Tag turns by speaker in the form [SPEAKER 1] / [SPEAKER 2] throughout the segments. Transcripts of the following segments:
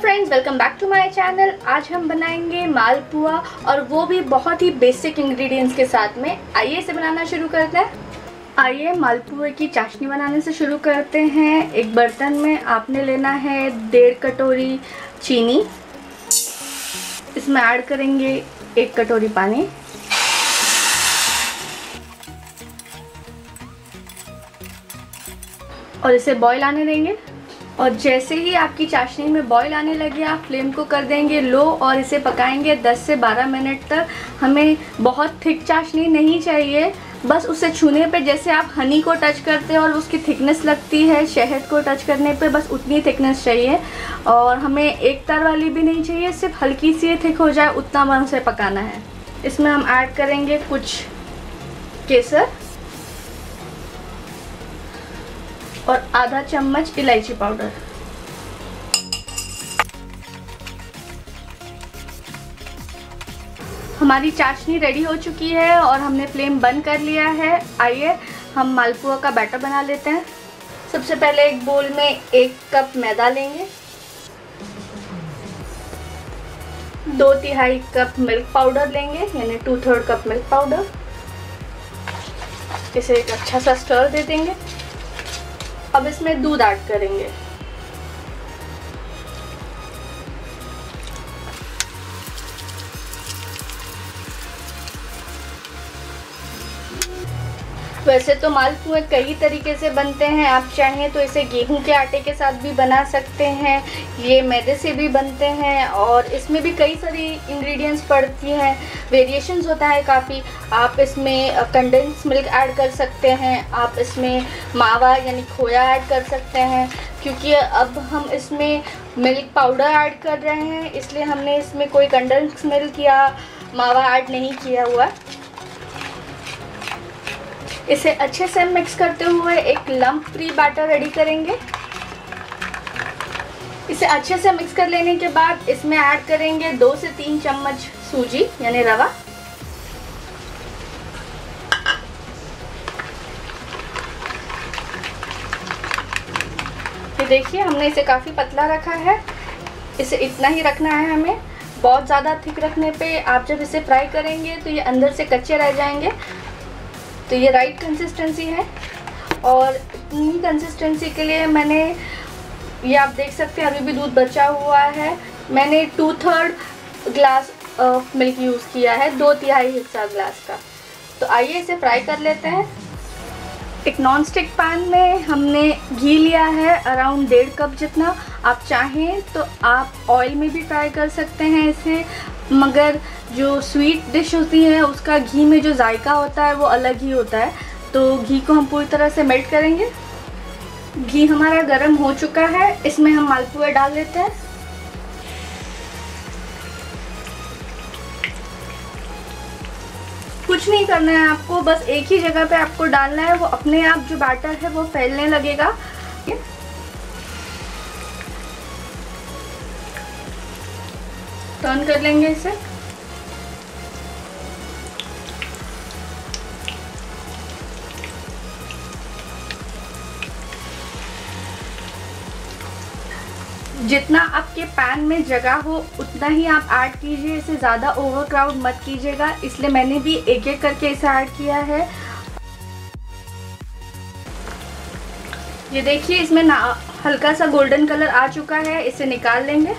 [SPEAKER 1] Friends, welcome back to my channel. आज हम बनाएंगे मालपुआ और वो भी बहुत ही बेसिक इंग्रेडिएंट्स के साथ में। आइए इसे बनाना शुरू करते हैं। आइए मालपुए की चाशनी बनाने से शुरू करते हैं। एक बर्तन में आपने लेना है 1.5 कटोरी चीनी। इसमें ऐड करेंगे 1 कटोरी पानी और इसे बॉईल आने देंगे। और जैसे ही आपकी चाशनी में बॉईल आने लगे आप फ्लेम को कर देंगे लो और इसे पकाएंगे 10 से 12 मिनट तक। हमें बहुत थिक चाशनी नहीं चाहिए, बस उसे छूने पे जैसे आप हनी को टच करते हैं और उसकी थिकनेस लगती है शहद को टच करने पे, बस उतनी थिकनेस चाहिए। और हमें एक तार वाली भी नहीं चाहिए, सिर्फ हल्की सी थिक हो जाए उतना मन से पकाना है। इसमें हम ऐड करेंगे कुछ केसर और आधा चम्मच इलायची पाउडर। हमारी चाशनी रेडी हो चुकी है और हमने फ्लेम बंद कर लिया है। आइए हम मालपुआ का बैटर बना लेते हैं। सबसे पहले एक बोल में 1 कप मैदा लेंगे, 2/3 कप मिल्क पाउडर लेंगे, यानी 2/3 कप मिल्क पाउडर। इसे एक अच्छा सा स्टर दे देंगे। अब इसमें दूध ऐड करेंगे। वैसे तो मालपुए कई तरीके से बनते हैं, आप चाहें तो इसे गेहूं के आटे के साथ भी बना सकते हैं, ये मैदे से भी बनते हैं और इसमें भी कई सारी इंग्रेडिएंट्स पड़ती हैं, वेरिएशंस होता है काफ़ी। आप इसमें कंडेंस मिल्क ऐड कर सकते हैं, आप इसमें मावा यानी खोया ऐड कर सकते हैं। क्योंकि अब हम इसमें मिल्क पाउडर ऐड कर रहे हैं इसलिए हमने इसमें कोई कंडेंस मिल्क या मावा ऐड नहीं किया हुआ। इसे अच्छे से मिक्स करते हुए एक लंप फ्री बैटर रेडी करेंगे। इसे अच्छे से मिक्स कर लेने के बाद इसमें ऐड करेंगे 2 से 3 चम्मच सूजी यानी रवा। ये देखिए हमने इसे काफ़ी पतला रखा है, इसे इतना ही रखना है हमें। बहुत ज़्यादा थिक रखने पे आप जब इसे फ्राई करेंगे तो ये अंदर से कच्चे रह जाएंगे। तो ये राइट कंसिस्टेंसी है और इतनी कंसिस्टेंसी के लिए मैंने, ये आप देख सकते हैं अभी भी दूध बचा हुआ है, मैंने 2/3 ग्लास मिल्क यूज़ किया है, 2/3 हिस्सा ग्लास का। तो आइए इसे फ्राई कर लेते हैं। एक नॉन स्टिक पैन में हमने घी लिया है अराउंड 1.5 कप जितना। आप चाहें तो आप ऑयल में भी फ्राई कर सकते हैं इसे, मगर जो स्वीट डिश होती है उसका घी में जो जायका होता है वो अलग ही होता है। तो घी को हम पूरी तरह से मेल्ट करेंगे। घी हमारा गर्म हो चुका है, इसमें हम मालपुआ डाल देते हैं। कुछ नहीं करना है आपको, बस एक ही जगह पे आपको डालना है, वो अपने आप जो बैटर है वो फैलने लगेगा। टर्न कर लेंगे इसे। जितना आपके पैन में जगह हो उतना ही आप ऐड कीजिए, इसे ज़्यादा ओवरक्राउड मत कीजिएगा, इसलिए मैंने भी एक एक करके इसे ऐड किया है। ये देखिए इसमें हल्का सा गोल्डन कलर आ चुका है, इसे निकाल लेंगे।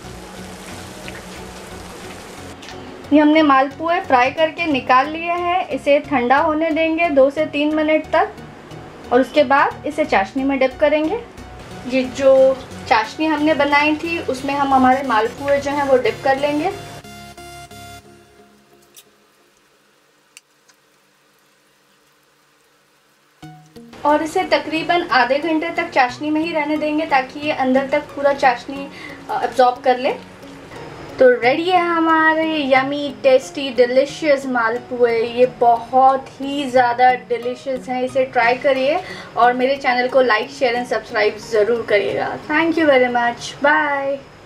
[SPEAKER 1] ये हमने मालपुए फ्राई करके निकाल लिए हैं, इसे ठंडा होने देंगे 2 से 3 मिनट तक और उसके बाद इसे चाशनी में डिप करेंगे। ये जो चाशनी हमने बनाई थी उसमें हम हमारे मालपुए जो हैं वो डिप कर लेंगे। और इसे तकरीबन आधे घंटे तक चाशनी में ही रहने देंगे ताकि ये अंदर तक पूरा चाशनी अब्जॉर्ब कर ले। तो रेडी है हमारे यमी टेस्टी डिलीशियस मालपुए। ये बहुत ही ज़्यादा डिलीशियस हैं, इसे ट्राई करिए और मेरे चैनल को लाइक शेयर एंड सब्सक्राइब ज़रूर करिएगा। Thank you very much, bye.